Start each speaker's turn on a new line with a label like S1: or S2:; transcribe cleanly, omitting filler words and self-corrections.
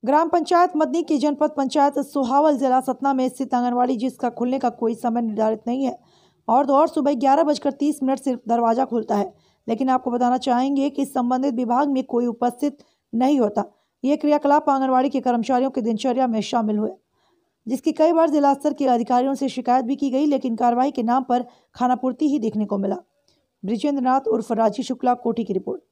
S1: ग्राम पंचायत मदनी की जनपद पंचायत सोहावल जिला सतना में स्थित आंगनवाड़ी, जिसका खुलने का कोई समय निर्धारित नहीं है और सुबह 11:30 से दरवाजा खुलता है, लेकिन आपको बताना चाहेंगे कि संबंधित विभाग में कोई उपस्थित नहीं होता। ये क्रियाकलाप आंगनवाड़ी के कर्मचारियों की दिनचर्या में शामिल हुए, जिसकी कई बार जिला स्तर के अधिकारियों से शिकायत भी की गई, लेकिन कार्रवाई के नाम पर खानापूर्ति ही देखने को मिला। ब्रिजेंद्र नाथ उर्फ राजी शुक्ला, कोठी की रिपोर्ट।